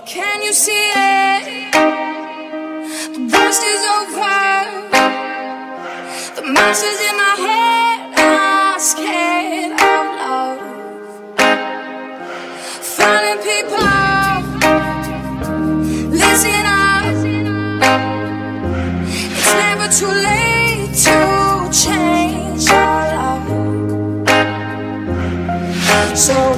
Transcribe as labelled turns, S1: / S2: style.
S1: Can you see it? The worst is over. The monsters in my head are scared of love. Finding people, listen up. It's never too late to change your love. So